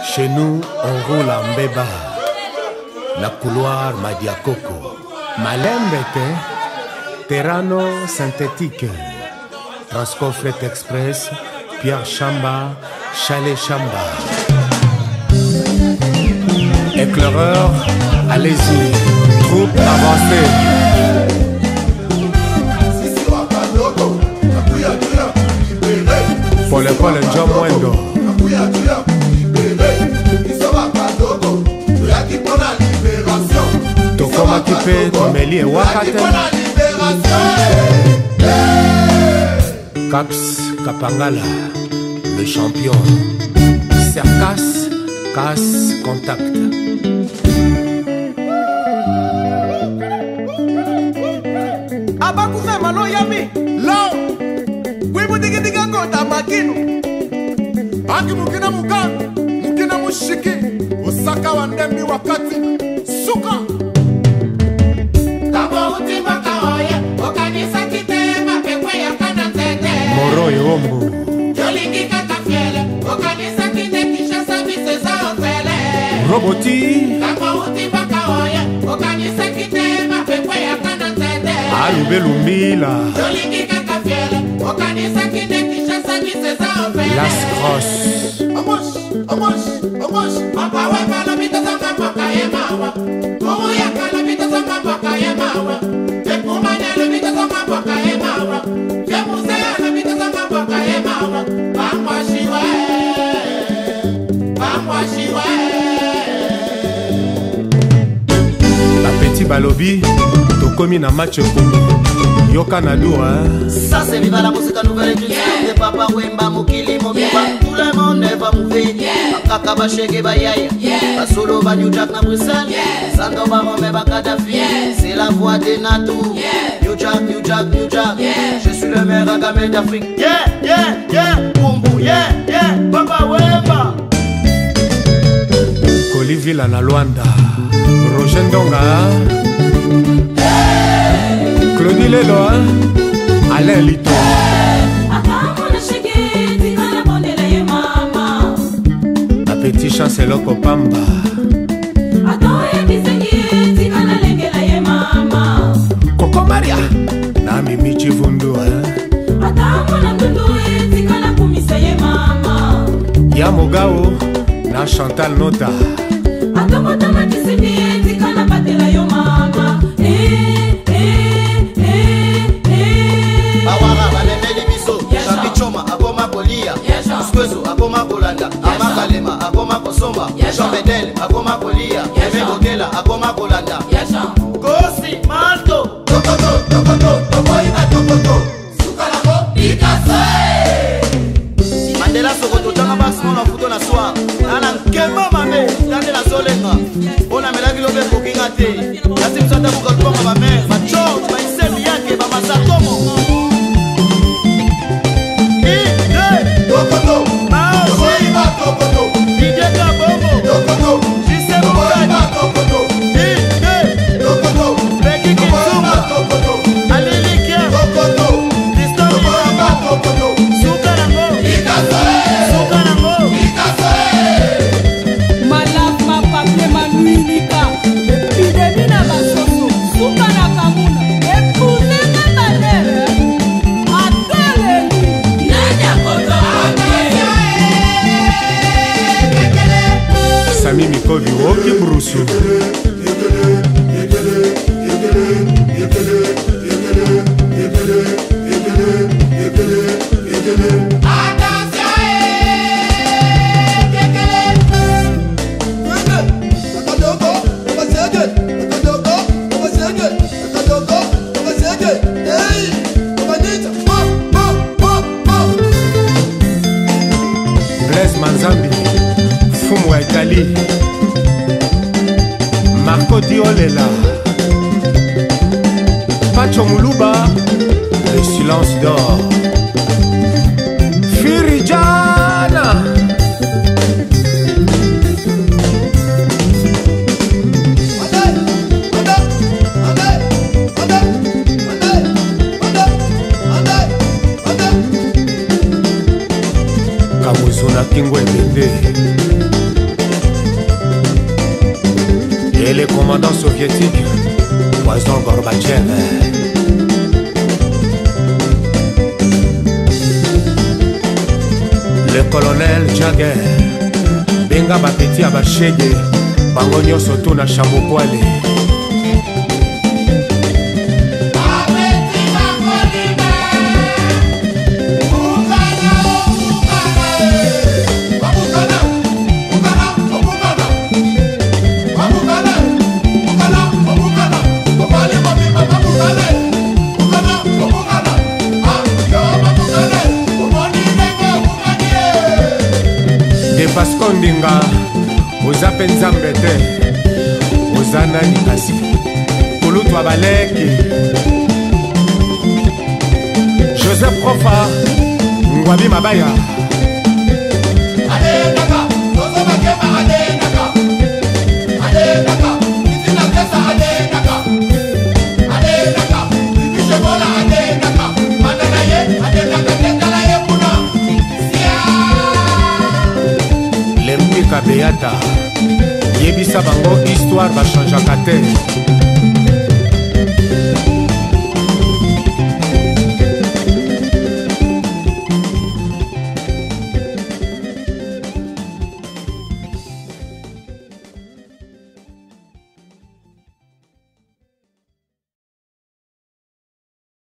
Chez nous, on roule en béba. La couloir Madiakoko. Malembete, Terrano synthétique. Transcofret Express, Pierre Chamba, Chalet Chamba. Éclaireur, allez-y, troupe avancée. Paul John Mwendo. Tokoma Kipe, Tomeli Wakate. Caps Kapangala, le champion. Cercas, casse, contact. Abakufe malo yami. Lo. Wibu digi diga kota makinu. Bangi mukina mukanga, mukina mushiki. Osaka wa ndembi wakati. Suka. Kabo utima kaoye, okanisa kitema pekwe ya kanatete. Moro Yombo. Jolingi katafiele, okanisa kite kisha sabise za ofele. Roboti. Kabo utima kaoye, okanisa kitema pekwe ya kanatete. Alubelumbila. Jolingi katafiele, okanisa kite kisha sabise za ofele. Las Cross. Amos, papa wema lobita zanga mpaka yemawa. Komo ya kalobita zanga mpaka yemawa. Tekumane lobita zanga mpaka yemawa. Temusea lobita zanga mpaka yemawa. Bangwa shiwe. Bapeti balobi, tokomi na match komi. Yoka na doua. Ça c'est viva la musique nouvelle du de Papa Wemba Mokili Mobiba. Tout le monde va mouver. Kaka ba shege ba yaya. Ba solo ba New Jack na Bruxelles. Sando ba Rome ba Kadhafi. C'est la voix des Natou. New Jack, New Jack, New Jack. Je suis le meilleur gamin d'Afrique. Yeah. Bumbu, yeah. Papa Wemba. Kolivila na Luanda. Roger Ndonga. Claudie Lelo, Alain Lito. La petite chancelo Kopamba. Coco Maria. Nami Michi Vundu. Yamogao. Na Chantal Nota. Bawara balemeli biso. Chapichoma akoma kolia. Skwezo akoma kolanda. Amakalema akoma kosomba. Chambedel akoma kolia. Emegokela akoma kolanda. Kosi Malto. Mandela Sokoto tanga basimo na futo na soir. Nana nkema mame, tande la solenga. Ona melaki lobe kokinga te. Yasi msata buka tuwa ba mère, ba chou, ba isemi yake ba masatomo. Sami Mikovi Woki Brusu. Blaise Manzambi, Fumu wa Italie. Marco Diolela, Pacho Muluba, le silence d'or. Firijana. Kamuzuna Kingwe Bende. et les commandants soviétiques, Poison Gorbatchev. Le colonel Jagger, benga bapeti ya bashege, bango nyonso tu na chamokwale. Pasco Ndinga, oza mpe nzambe te, oza nani kasi kulutwa baleki. Joseph Profa, Ngwabi Mabaya. Adenaka, Tozo Bakema Adenaka, Adenaka, Itina Kesa Adenaka, Adenaka, Ibishebola Adenaka, Mandanaye, Adenaka Tekalaye Puna, Lempi Kabeata, yebisa bango histoire bachangeaka te.